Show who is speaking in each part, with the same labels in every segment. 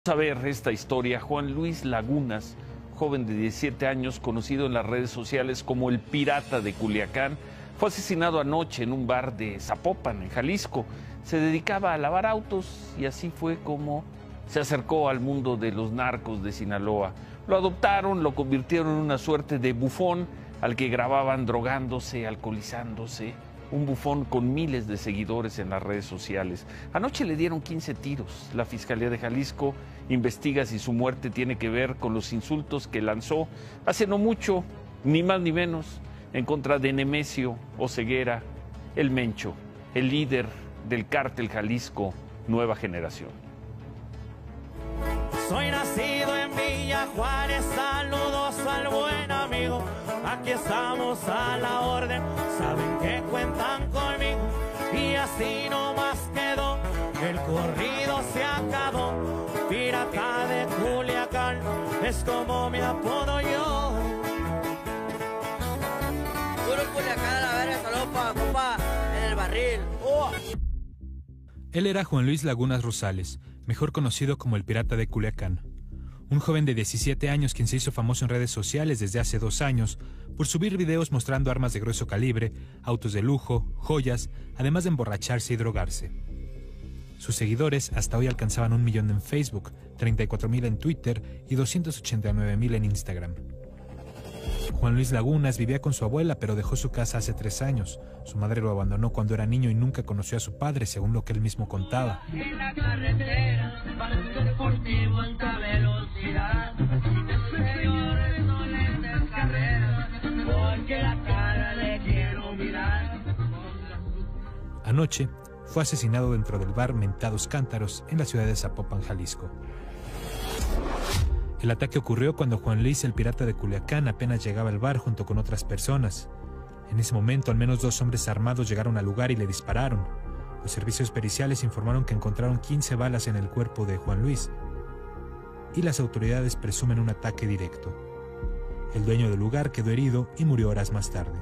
Speaker 1: A ver esta historia. Juan Luis Lagunas, joven de 17 años, conocido en las redes sociales como el Pirata de Culiacán, fue asesinado anoche en un bar de Zapopan, en Jalisco. Se dedicaba a lavar autos y así fue como se acercó al mundo de los narcos de Sinaloa. Lo adoptaron, lo convirtieron en una suerte de bufón al que grababan drogándose, alcoholizándose. Un bufón con miles de seguidores en las redes sociales. Anoche le dieron 15 tiros. La Fiscalía de Jalisco investiga si su muerte tiene que ver con los insultos que lanzó hace no mucho, ni más ni menos, en contra de Nemesio Oseguera, el Mencho, el líder del cártel Jalisco Nueva Generación.
Speaker 2: Soy nacido en Villa Juárez, saludos al buen amigo. Aquí estamos a la orden, saben que cuentan conmigo. Y así nomás quedó, el corrido se acabó. Pirata de Culiacán, es como me apodo yo.
Speaker 3: Puro Culiacán a la verga, saludos pa' compa en el barril.
Speaker 4: Él era Juan Luis Lagunas Rosales, mejor conocido como el Pirata de Culiacán. Un joven de 17 años quien se hizo famoso en redes sociales desde hace 2 años por subir videos mostrando armas de grueso calibre, autos de lujo, joyas, además de emborracharse y drogarse. Sus seguidores hasta hoy alcanzaban 1 millón en Facebook, 34,000 en Twitter y 289,000 en Instagram. Juan Luis Lagunas vivía con su abuela, pero dejó su casa hace 3 años. Su madre lo abandonó cuando era niño y nunca conoció a su padre, según lo que él mismo contaba.
Speaker 2: En la carretera, para un deportivo en alta velocidad. Señores, no les des carrera, porque la cara le quiero mirar.
Speaker 4: Anoche fue asesinado dentro del bar Mentados Cántaros en la ciudad de Zapopan, Jalisco. El ataque ocurrió cuando Juan Luis, el Pirata de Culiacán, apenas llegaba al bar junto con otras personas. En ese momento, al menos 2 hombres armados llegaron al lugar y le dispararon. Los servicios periciales informaron que encontraron 15 balas en el cuerpo de Juan Luis, y las autoridades presumen un ataque directo. El dueño del lugar quedó herido y murió horas más tarde.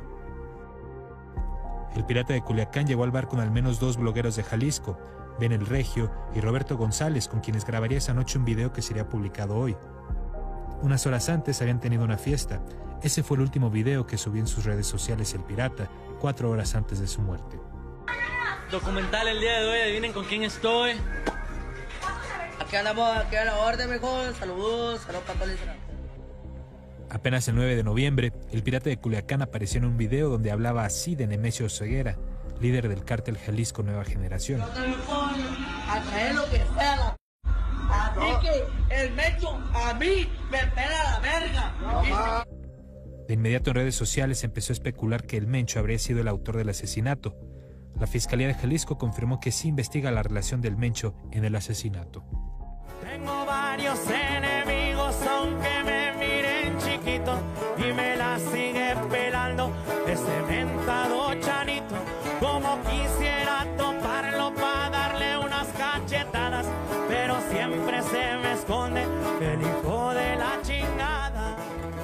Speaker 4: El Pirata de Culiacán llegó al bar con al menos 2 blogueros de Jalisco, Ben el Regio y Roberto González, con quienes grabaría esa noche un video que sería publicado hoy. Unas horas antes habían tenido una fiesta. Ese fue el último video que subió en sus redes sociales el Pirata, 4 horas antes de su muerte.
Speaker 5: Documental el día de hoy, adivinen con quién estoy.
Speaker 3: Aquí andamos, aquí a la orden, mejor. Saludos para todos.
Speaker 4: Apenas el 9 de noviembre, el Pirata de Culiacán apareció en un video donde hablaba así de Nemesio Oseguera, líder del cártel Jalisco Nueva Generación.
Speaker 3: A traer lo que sea. A mí que el Mencho, a mí me pela la verga.
Speaker 4: De inmediato en redes sociales empezó a especular que el Mencho habría sido el autor del asesinato. La Fiscalía de Jalisco confirmó que sí investiga la relación del Mencho en el asesinato.
Speaker 2: Tengo varios enemigos, aunque me miren chiquito, y me la sigue pelando ese mentado chanito. Como quisiera toparlo para darle unas cachetadas, pero siempre se me esconde el hijo de la chingada.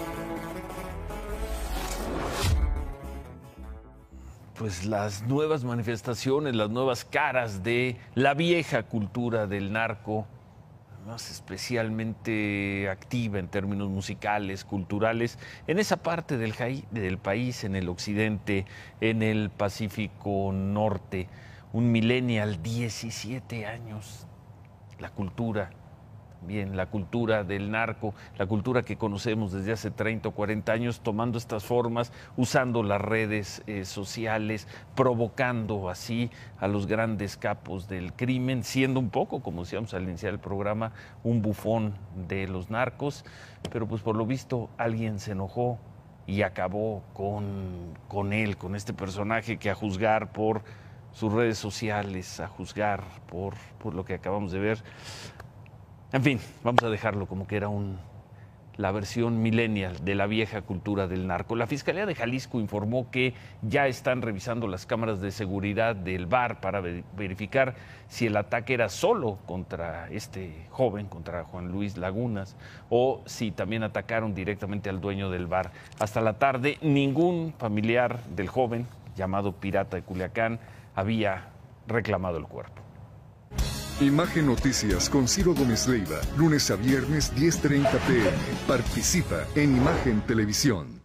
Speaker 1: Pues las nuevas manifestaciones, las nuevas caras de la vieja cultura del narco, más especialmente activa en términos musicales, culturales, en esa parte del país, en el occidente, en el Pacífico Norte. Un millennial, 17 años, la cultura, bien, la cultura del narco, la cultura que conocemos desde hace 30 o 40 años, tomando estas formas, usando las redes sociales, provocando así a los grandes capos del crimen, siendo un poco, como decíamos al iniciar el programa, un bufón de los narcos, pero pues por lo visto alguien se enojó y acabó con él, con este personaje que a juzgar por sus redes sociales, a juzgar por lo que acabamos de ver. En fin, vamos a dejarlo como que era la versión millennial de la vieja cultura del narco. La Fiscalía de Jalisco informó que ya están revisando las cámaras de seguridad del bar para verificar si el ataque era solo contra este joven, contra Juan Luis Lagunas, o si también atacaron directamente al dueño del bar. Hasta la tarde, ningún familiar del joven, llamado Pirata de Culiacán, había reclamado el cuerpo.
Speaker 6: Imagen Noticias con Ciro Gómez Leiva, lunes a viernes 10:30 p.m. Participa en Imagen Televisión.